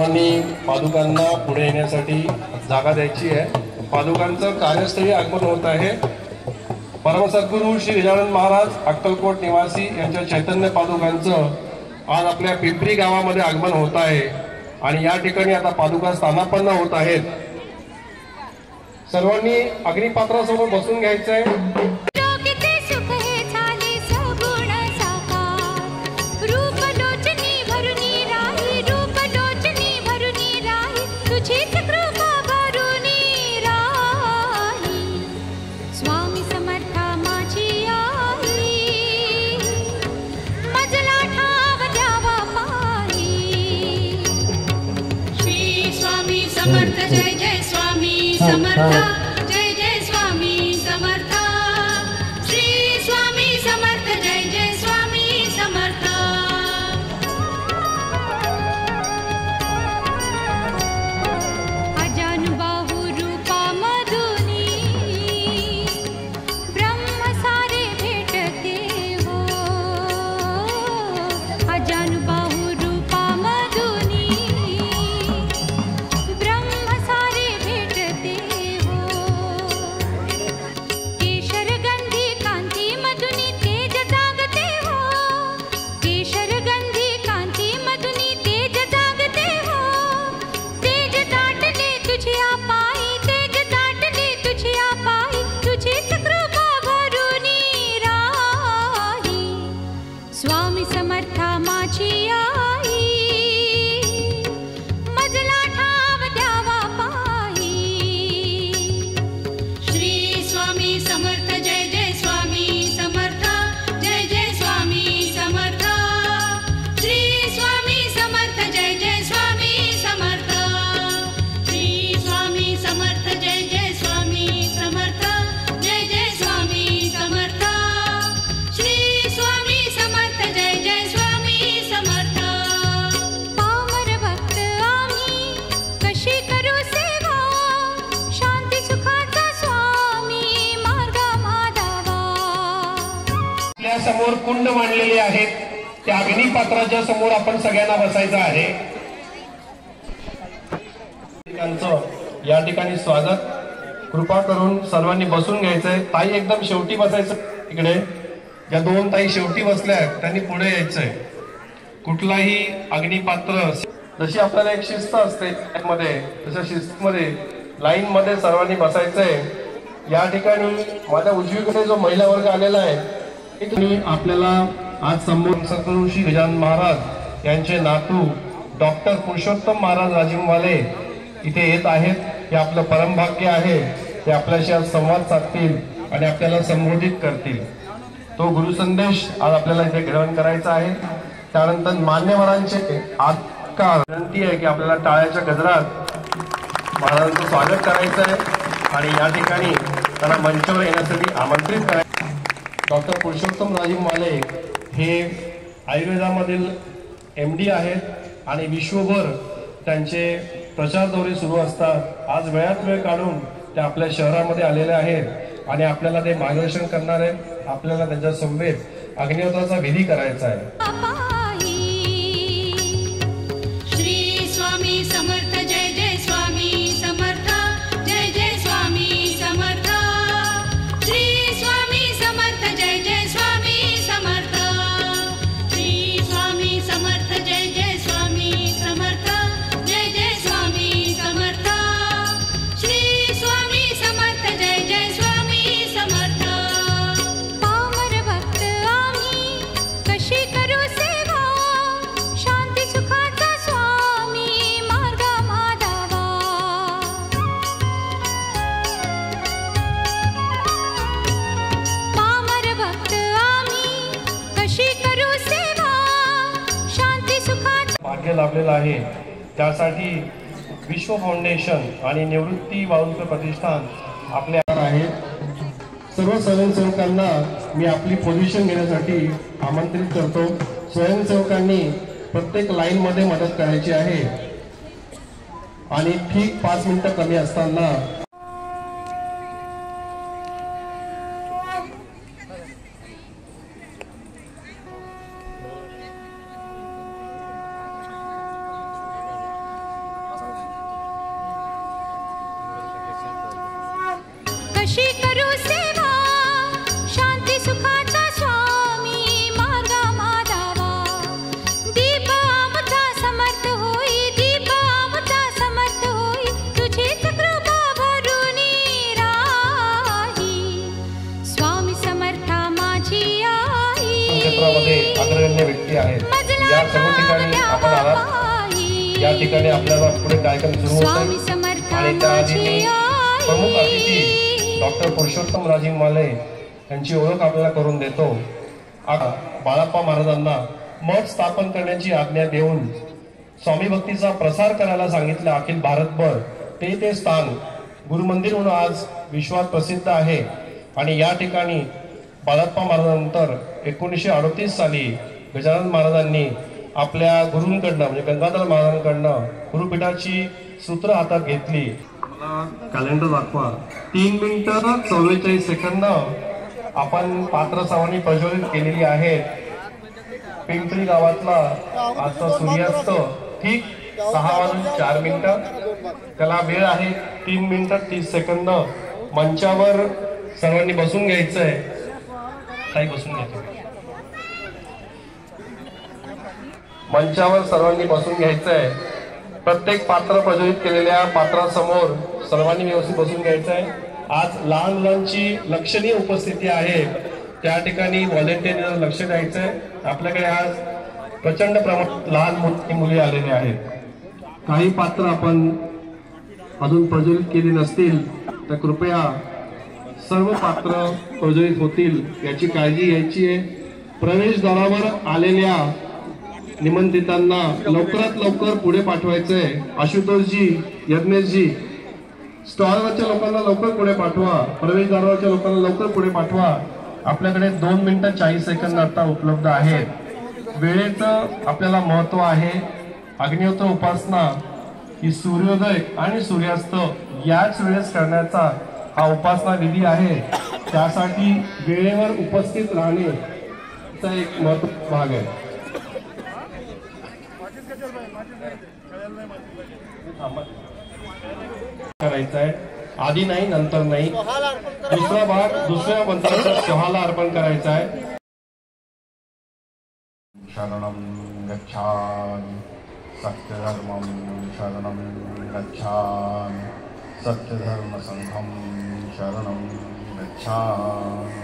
सर्वांनी पादुकांना पुढे येण्यासाठी जागा द्यायची आहे। पादुकांचं कार्यस्थळी आगमन होत आहे। परमसद्गुरू श्री गजानन महाराज अक्कलकोट निवासी यांच्या चैतन्य पादुकांचं आज आपल्या पिंपरी गावामध्ये आगमन होत आहे आणि या ठिकाणी आता पादुका स्थानापन्न होत आहेत। सर्वांनी अग्निपात्रासमोर बसून घ्यायचंय। समर्थ जय जय स्वामी समर्थ जय जय स्वामी समर्थ श्री स्वामी समर्थ जय जय स्वामी समर्थ। अजानुबाहु रूपा मधुनी ब्रह्म सारे भेटते हो। अजानुबाहु रूपा मधुनी स्वामी समर्था माझी आई मजला ठाव द्यावा पायी। श्री स्वामी समर्थ जय जय स्वामी समर्थ जय जय स्वामी समर्थ श्री स्वामी समर्थ जय जय स्वामी समर्थ श्री स्वामी समर्थ जय जय स्वामी समर्थ जय जय स्वामी समर्थ श्री स्वामी समर्थ जय जय स्वामी समर्थ। पामर भक्त आम्ही कशी करू सेवा शांती सुखाचा स्वामी मार्ग माधावा। आपल्या समोर कुंड मांडलेले आहेत त्या अग्निपात्राच्या समोर आपण सगळ्यांना बसायचं आहे। या ठिकाणी स्वागत। कृपा करून सर्वांनी बसून घ्यायचंय। ताई एकदम शेवटी बसायचं। इकडे ज्या दोन ताई शेवटी बसल्या आहेत त्यांनी पुढे यायचंय। कुठलाही अग्निपात्र जशी आपल्याला एक शिस्त असते मध्ये तशा शिस्तीमध्ये लाईन मध्ये सर्वांनी बसायचंय। या ठिकाणी माझ्या उजवीकडे जो महिला वर्ग आलेला आहे आपल्याला आज समोर सद्गुरू श्री गजानन महाराज यांचे नातू डॉक्टर पुरुषोत्तम महाराज राजीववाले इथे येत आहेत। हे आपलं परमभाग्य आहे। ते आपल्याशी आज संवाद साधतील आणि आपल्याला संबोधित करतील। तो गुरुसंदेश आज आपल्याला इथे ग्रहण करायचा आहे। त्यानंतर मान्यवरांचे आज का विनंती आहे की आपल्याला टाळ्याच्या गजरात महाराजांचं स्वागत करायचं आहे आणि या ठिकाणी त्यांना मंचावर येण्यासाठी आमंत्रित करायचं। डॉक्टर पुरुषोत्तम राजीववाले हे आयुर्वेदामधील MD आहेत आणि विश्वभर त्यांचे प्रचार दौरे सुरू असतात। आज वेळात वेळ काढून ते आपल्या शहरामध्ये आलेले आहेत आणि आपल्याला ते मार्गदर्शन करणार आहेत। आपल्याला त्यांच्या समवेत अग्निहोत्राचा विधी करायचा आहे। श्री स्वामी समर्थ जय जय स्वामी समर्थ जय जय स्वामी समर्थ श्री स्वामी समर्थ जय जय स्वामी समर्थ श्री स्वामी समर्थ जय जय स्वामी समर्थ जय जय स्वामी समर्थ श्री स्वामी समर्थ जय जय स्वामी समर्थ। पामर भक्त आम्ही कशी करू सेवा शांती सुखाचा स्वामी मार्ग माधावा। पामर भक्त आम्ही कशी करू सेवा शांती सुखाचा भाग्य लाभलेलं आहे। त्यासाठी विश्व फाउंडेशन आणि निवृत्ती वाळुंज प्रतिष्ठान आपल्या आहेत। सर्व स्वयंसेवकांना मी आपली पोझिशन घेण्यासाठी आमंत्रित करतो। स्वयंसेवकांनी प्रत्येक लाईन मध्ये मदत करायची आहे आणि ठीक 5 मिनिटं कमी असताना शास्त्रामध्ये अग्रगण्य व्यक्ती आहेत. या सर्व ठिकाणी आपण आलात. या ठिकाणी आपल्याला पुढे कार्यक्रम सुरू होत आहे आणि त्याआधी प्रमुख अतिथी डॉक्टर पुरुषोत्तम राजी माले यांची ओळख आपल्याला करून देतो. बाळाप्पा महाराजांना मठ स्थापन करण्याची आज्ञा देऊन स्वामी भक्तीचा प्रसार करायला सांगितलं अखिल भारतभर. ते स्थान गुरुमंदिर म्हणून आज विश्वात प्रसिद्ध आहे. आणि या ठिकाणी बाळाप्पा महाराजांनंतर 1938 साली गजानन महाराजांनी आपल्या गुरूंकडनं म्हणजे गंगाधर महाराजांकडनं गुरुपीठाची सूत्र हातात घेतली. मला कॅलेंडर दाखवा. 3 मिनिटं 44 सेकंद आपण पात्र सर्वांनी प्रज्वलित केलेली आहेत. पिंपरी गावातला आजचा सूर्यास्त ठीक 6:04 त्याला वेळ आहे 3 मिनिटं 30 सेकंद. मंचावर सर्वांनी बसून घ्यायचंय. काही बसून घ्यायचं. मंचावर सर्वांनी बसून घ्यायचंय. प्रत्येक पात्र प्रज्वलित केलेल्या पात्रासमोर सर्वांनी व्यवस्थित बसून घ्यायचंय. आज लहान मुलांची लक्षणीय उपस्थिती आहे. त्या ठिकाणी व्हॉलेंटिअरला लक्ष द्यायचंय. आपल्याकडे आज प्रचंड प्रमाणात लहान मुली आलेले आहेत. काही पात्र आपण अजून प्रज्वलित केली नसतील तर कृपया सर्व पात्र प्रज्वलित होतील याची काळजी घ्यायची आहे. प्रवेशद्वारावर आलेल्या निमंत्रितांना लवकरात लवकर पुढे पाठवायचंय. आशुतोषजी, यज्ञेशजी, स्टॉलवरच्या लोकांना लवकर पुढे पाठवा. प्रवेशद्वारावरच्या लोकांना लवकर पुढे पाठवा. आपल्याकडे 2 मिनिटं 40 सेकंद आता उपलब्ध आहेत. वेळेचं आपल्याला महत्व आहे. अग्निहोत्र उपासना ही सूर्योदय आणि सूर्यास्त याच वेळेस करण्याचा हा उपासना विधी आहे. त्यासाठी वेळेवर उपस्थित राहणे चा एक महत्त्वाचा भाग आहे. करायचं आहे. आधी नाही, नंतर नाही. दुसरा भाग दुसऱ्या मंत्राचा शहाला अर्पण करायचा आहे. शरणं गच्छामि सत्यधर्मं शरणं गच्छामि सत्यधर्मसंघं शरणं गच्छामि.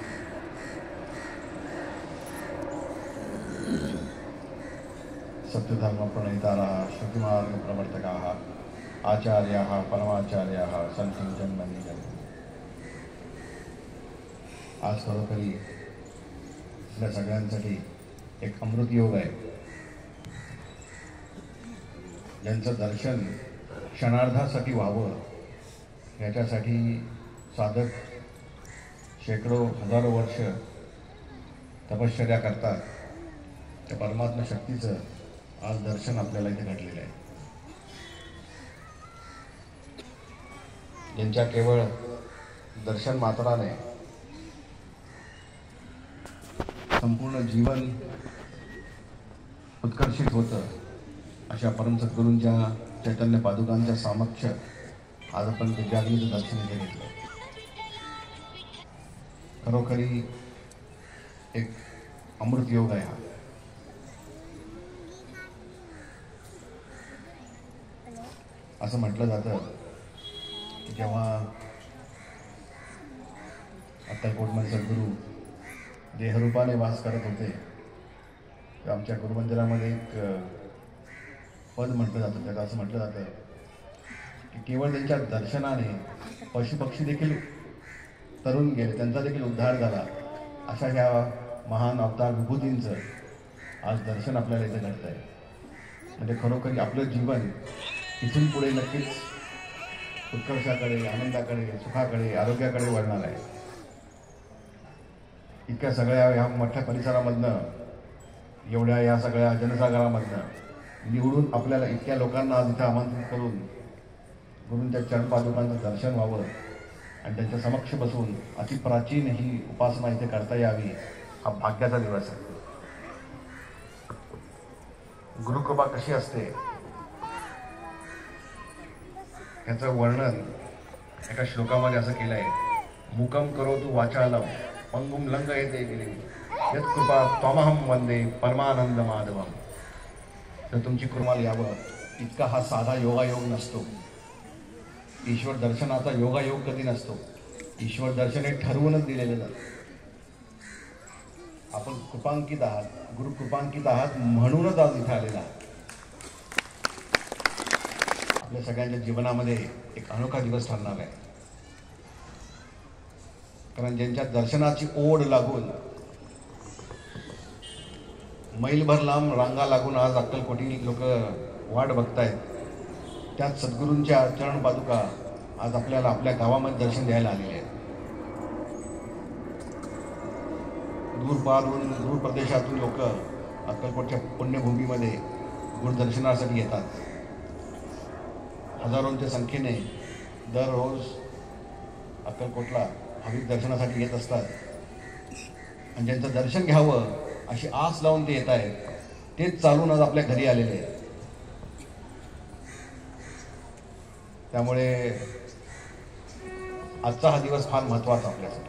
सत्यधर्मप्रणेतारः श्रुतिमार्गप्रवर्तकाः आचार्याः परमाचार्याः सन्ति जन्मनि जन्मनि. आज खरोखरी आपल्या सगळ्यांसाठी एक अमृत योग आहे. ज्यांचं दर्शन क्षणार्धासाठी व्हावं याच्यासाठी साधक शेकडो हजारो वर्ष तपश्चर्या करतात. त्या परमात्मा शक्तीचं आज दर्शन आपल्याला इथे घडलेलं आहे. ज्यांच्या केवळ दर्शन मात्राने संपूर्ण जीवन उत्कर्षित होतं अशा परम सद्गुरूंच्या चैतन्य पादुकांच्या सामक्ष आज आपण विद्यार्थीचं दर्शन इथे घेतलं. खरोखरी एक अमृत योग आहे हा. असं म्हटलं जातं की जेव्हा अक्कलकोटमध्ये सद्गुरू देहरूपाने वास करत होते तर आमच्या गुरुमंदिरामध्ये एक पद म्हटलं जातं. त्याला असं म्हटलं जातं की केवळ त्यांच्या दर्शनाने पशुपक्षी देखील तरुण गेले, त्यांचा देखील उद्धार झाला. अशा ह्या महान अवतार विभूतींचं आज दर्शन आपल्याला इथे घडतं आहे. म्हणजे खरोखरी आपलं जीवन इथून पुढे नक्कीच उत्कर्षाकडे, आनंदाकडे, सुखाकडे, आरोग्याकडे वळणार आहे. इतक्या सगळ्या ह्या मोठ्या परिसरामधनं, एवढ्या या सगळ्या जनसागरामधनं निवडून आपल्याला इतक्या लोकांना आज इथं आमंत्रित करून गुरूंच्या चरणपादुकांचं दर्शन व्हावं आणि त्यांच्या समक्ष बसून अति प्राचीन ही उपासना इथे करता यावी हा भाग्याचा दिवस आहे. गुरुकृपा कशी असते याचं वर्णन एका श्लोकामध्ये असं केलं आहे. मुकम करोतु वाचालम पंगुम लंग येते गेले यत्कृपा त्वमहम वंदे परमानंद माधवम. तर तुमची कृपा यावं इतका हा साधा योगायोग नसतो. ईश्वर दर्शनाचा योगायोग कधी नसतो. ईश्वर दर्शन हे ठरवूनच दिलेलं जातं. आपण कृपांकित आहात, गुरु कृपांकित आहात म्हणूनच आज इथे आलेला आहात. आपल्या सगळ्यांच्या जीवनामध्ये एक अनोखा दिवस ठरणार आहे. कारण ज्यांच्या दर्शनाची ओढ लागून मैलभर लांब रांगा लागून आज अक्कलकोटी लोक वाट बघतायत, त्यात सद्गुरूंच्या चरण पादुका आज आपल्याला आपल्या गावामध्ये दर्शन द्यायला आलेले आहेत. दूरपारून दूर प्रदेशातून लोक अक्कलकोटच्या पुण्यभूमीमध्ये गुरुदर्शनासाठी येतात. हजारोंच्या संख्येने दररोज अक्कलकोटला भाविक दर्शनासाठी येत असतात. आणि ज्यांचं दर्शन घ्यावं अशी आस लावून ते येत आहेत, तेच चालून आज आपल्या घरी आलेले आहेत. त्यामुळे आजचा हा दिवस फार महत्त्वाचा आपल्यासाठी.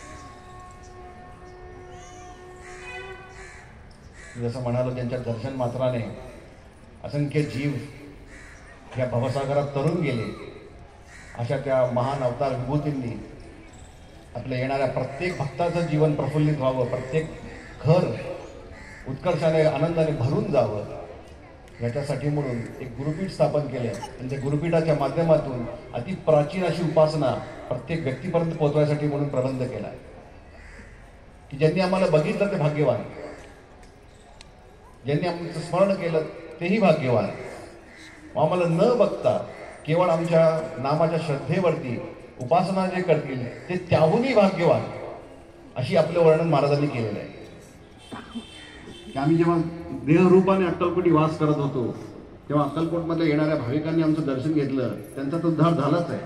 जसं म्हणालो, ज्यांच्या दर्शन मात्राने असंख्य जीव या भवसागरात तरून गेले, अशा त्या महान अवतार विभूतींनी आपल्या येणाऱ्या प्रत्येक भक्ताचं जीवन प्रफुल्लित व्हावं, प्रत्येक घर उत्कर्षाने आनंदाने भरून जावं, याच्यासाठी म्हणून एक गुरुपीठ स्थापन केले. आणि त्या गुरुपीठाच्या माध्यमातून अति प्राचीन अशी उपासना प्रत्येक व्यक्तीपर्यंत पोहोचवायसाठी म्हणून प्रबंध केला, की ज्यांनी आम्हाला बघितलं ते भाग्यवान, ज्यांनी आमचं स्मरण केलं तेही भाग्यवान, आम्हाला न बघता केवळ आमच्या नामाच्या श्रद्धेवरती उपासना जे करतील ते त्याहूनही भाग्यवान, अशी आपलं वर्णन महाराजांनी केलेलं आहे. आम्ही जेव्हा देहरूपाने अक्कलकोटी वास करत होतो, तेव्हा अक्कलकोटमध्ये येणाऱ्या भाविकांनी आमचं दर्शन घेतलं, त्यांचा तो उद्धार झालाच आहे.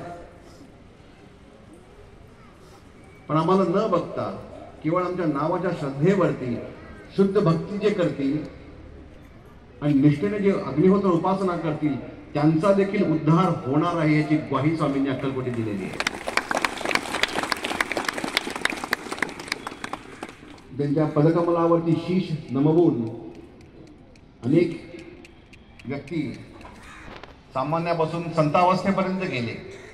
पण आम्हाला न बघता केवळ आमच्या नावाच्या श्रद्धेवरती शुद्ध भक्ती जे करतील आणि निष्ठेने जे अग्निहोत्र उपासना करतील, त्यांचा देखील उद्धार होणार आहे, याची ग्वाही स्वामींनी अक्कलकोटी दिलेली आहे. त्यांच्या पदकमलावरती शीश नमवून अनेक व्यक्ती सामान्यापासून संतावस्थेपर्यंत गेले,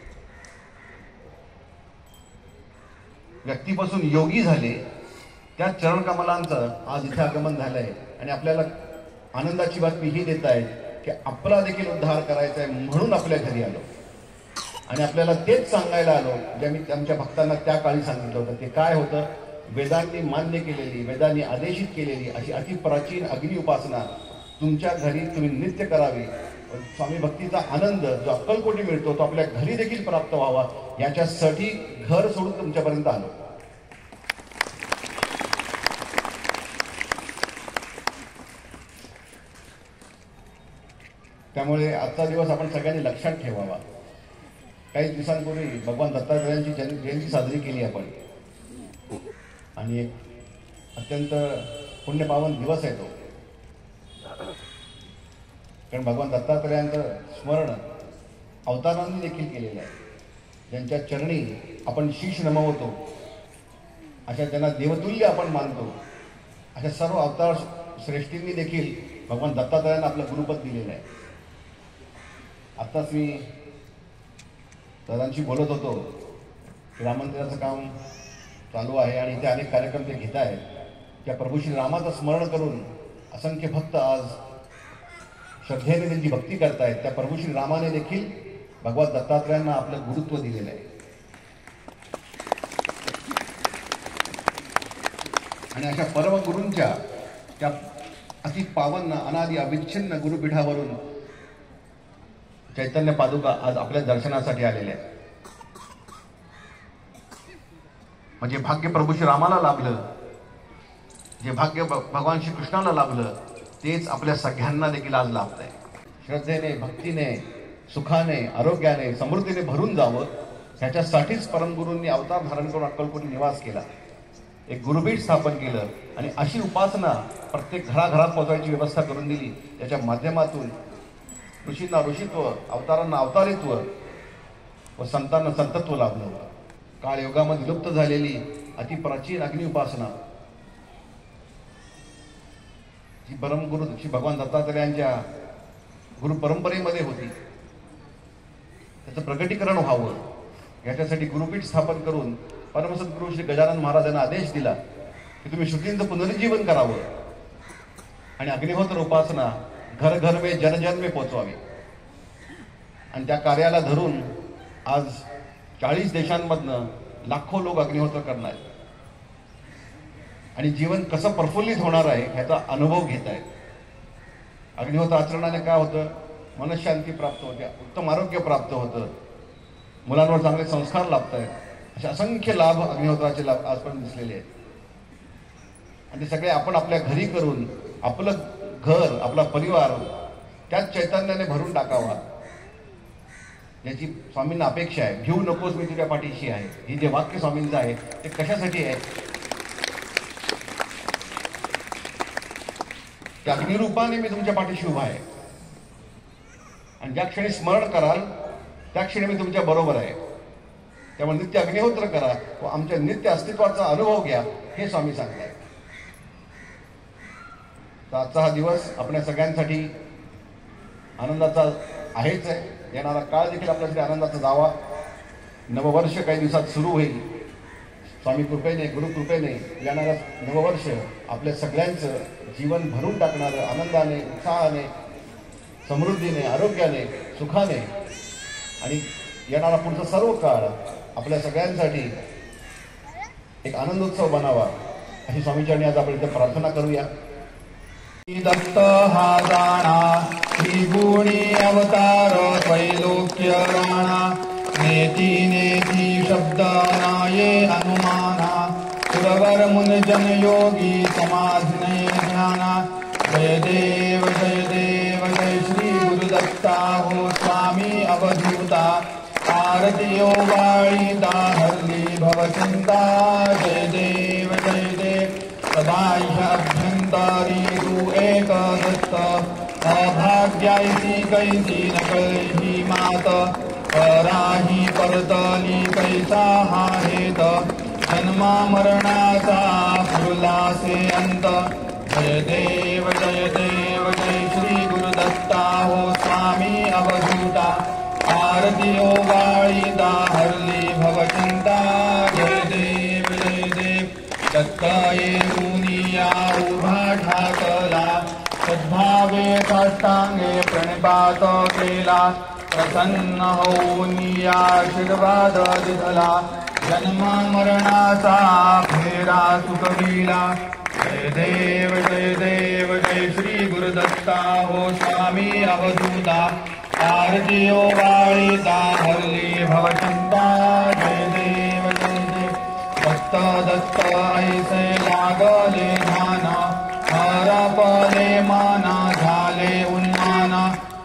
व्यक्तीपासून योगी झाले. त्या चरणकमलांचं आज इथे आगमन झालंय आणि आपल्याला आनंदाची बातमी ही देत आहेत की आपला देखील उद्धार करायचा आहे, म्हणून आपल्या घरी आलो. आणि आपल्याला तेच सांगायला आलो जे मी आमच्या भक्तांना त्या काळी सांगितलं होतं. ते काय होतं? वेदांनी मान्य केलेली, वेदांनी आदेशित केलेली अशी अति प्राचीन अग्नि उपासना तुमच्या घरी तुम्ही नित्य करावी. स्वामी भक्तीचा आनंद जो अक्कलकोटी मिळतो तो आपल्या घरी देखील प्राप्त व्हावा, याच्यासाठी घर सोडून तुमच्यापर्यंत आलो. त्यामुळे आजचा दिवस आपण सगळ्यांनी लक्षात ठेवावा. काही दिवसांपूर्वी भगवान दत्तात्रयांची जयंती साजरी केली आपण, आणि एक अत्यंत पुण्यपावन दिवस आहे तो. कारण भगवान दत्तात्रयांचं स्मरण अवतारांनी देखील केलेलं आहे. ज्यांच्या चरणी आपण शीश नमवतो, अशा त्यांना देवतुल्य आपण मानतो, अशा सर्व अवतार श्रेष्ठींनी देखील भगवान दत्तात्रयांना आपलं गुरुपद दिलेलं आहे. आत्ताच मी दादांशी बोलत होतो की राम मंदिराचं काम चालू आहे आणि इथे अनेक कार्यक्रम ते घेत आहेत. त्या प्रभू श्री रामाचं स्मरण करून असंख्य भक्त आज श्रद्धेने त्यांची भक्ती करतायत. त्या प्रभू श्री रामाने देखील भगवान दत्तात्रयांना आपलं गुरुत्व दिलेलं आहे. आणि अशा परमगुरूंच्या त्या अति पावन अनादि अविच्छिन्न गुरुपीठावरून चैतन्य पादुका आज आपल्या दर्शनासाठी आलेल्या आहेत. म्हणजे भाग्य प्रभू श्री रामाला लाभलं, जे भाग्य भगवान श्री कृष्णाला लाभलं, तेच आपल्या सगळ्यांना देखील आज लाभतंय. श्रद्धेने, भक्तीने, सुखाने, आरोग्याने, समृद्धीने भरून जावं, ह्याच्यासाठीच परमगुरूंनी अवतार धारण करून अक्कलकोटी निवास केला, एक गुरुपीठ स्थापन केलं आणि अशी उपासना प्रत्येक घराघरात पोहोचवायची व्यवस्था करून दिली. त्याच्या माध्यमातून ऋषींना ऋषित्व, अवतारांना अवतारित्व व संतांना संतत्व लाभलं होतं. काळयुगामध्ये लुप्त झालेली अतिप्राचीन अग्नि उपासना जी परमगुरु श्री भगवान दत्तात्रयांच्या गुरु परंपरेमध्ये होती, त्याचं प्रकटीकरण व्हावं याच्यासाठी गुरुपीठ स्थापन करून परमसद्गुरू श्री गजानन महाराजांना आदेश दिला की तुम्ही श्रुतींचं पुनरुज्जीवन करावं आणि अग्निहोत्र उपासना घर घर में जन जन में पोचवावी. आणि त्या कार्याला धरून आज 40 देशांमधनं लाखो लोक अग्निहोत्र करणार आणि जीवन कसं प्रफुल्लित होणार आहे ह्याचा अनुभव घेत आहेत. अग्निहोत्र आचरणाने काय होतं, मनशांती प्राप्त होते, उत्तम आरोग्य प्राप्त होतं, मुलांवर चांगले संस्कार लाभत आहेत. असे असंख्य लाभ अग्निहोत्राचे लाभ आजपर्यंत दिसलेले आहेत. आणि ते सगळे आपण आपल्या घरी करून आपलं घर, आपला परिवार त्याच चैतन्याने भरून टाकावा याची स्वामींना अपेक्षा आहे. घेऊ नकोस मी तुझ्या पाठीशी आहे, ही जे वाक्य स्वामींचं आहे ते कशासाठी आहे, त्या अग्निरूपाने मी तुमच्या पाठीशी उभा आहे आणि ज्या क्षणी स्मरण कराल त्या क्षणी मी तुमच्या बरोबर आहे. त्यामुळे नित्य अग्निहोत्र करा व आमच्या नित्य अस्तित्वाचा अनुभव घ्या हे स्वामी सांगतायत. तर आजचा हा दिवस आपल्या सगळ्यांसाठी आनंदाचा आहेच आहे. येणारा काळ देखील आपल्यासाठी आनंदाचा जावा. नववर्ष काही दिवसात सुरू होईल. स्वामी कृपेने, गुरु कृपेने येणारं नववर्ष आपल्या सगळ्यांचं जीवन भरून टाकणारं, आनंदाने, उत्साहाने, समृद्धीने, आरोग्याने, सुखाने आणि येणारा पुढचा सर्व काळ आपल्या सगळ्यांसाठी एक आनंदोत्सव बनावा अशी स्वामीचरणी आज आपण इथे प्रार्थना करूया. दत्त हा जाणा त्रिगुणी अवतार त्रैलोक्य राणा नेती नेती शब्द नाये अनुमाना सुरवर मुन जन योगी समाधिने ध्याना. जय देव जय श्री गुरुदत्ता हो स्वामी अवधूता आरती ओवाळी दाहरली भवचिंता. जय देव सदाह्य अभ्यंतरी तू एक दत्त अभाग्यायसी कैसी नकळही मात पराही परतली कैसा हा हेत जन्मा मरणाचा फुलासे अंत. जय देव जय श्री गुरुदत्ता हो स्वामी अवधूता आरती ओवाळी दाहरली भवचिंता. जय देव दत्त येऊनिया उभा ठाकला सद्भावे काष्टांगे प्रणिपात केला. प्रसन्न होऊन या आशीर्वाद दिधला जन्म मरणाचा फेरा चुकविला. जय देव जय श्री गुरुदत्ता हो स्वामी अवधूता आरती ओवाळी दाहरली भवचिंता. जय देव दत्त दत्त ऐसे लागले ध्यान हरपले माना झाले उन्मान.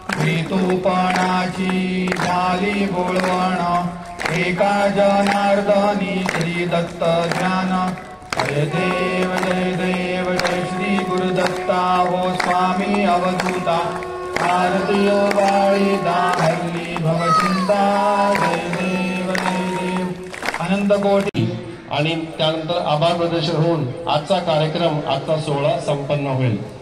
ऋतुपणाची झाली बोलवण एका जनार्दनी श्री दत्त ध्यान. जय देव जय श्री गुरुदत्ता हो स्वामी अवधूता आरती ओवाळी दाहरली भवचिंता. जय देव अनंत कोटी. आणि त्यानंतर आभार प्रदर्शन होऊन आजचा कार्यक्रम, आजचा सोहळा संपन्न होईल.